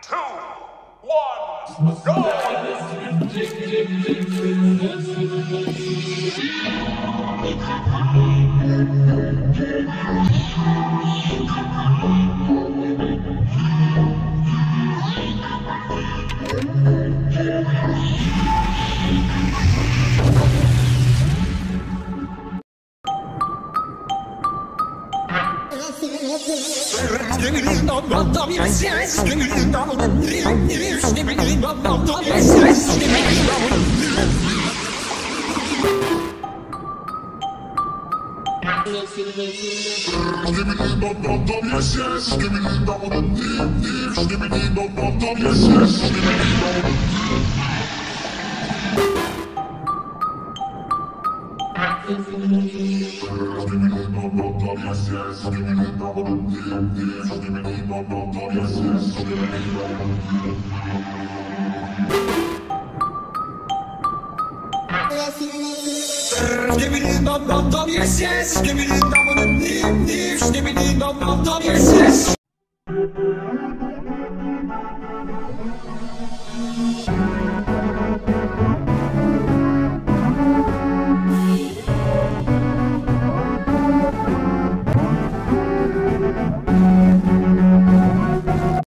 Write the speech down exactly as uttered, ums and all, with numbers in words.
one, go! Yes, yes, give me the double, yes, yes, give me the double, yes, yes.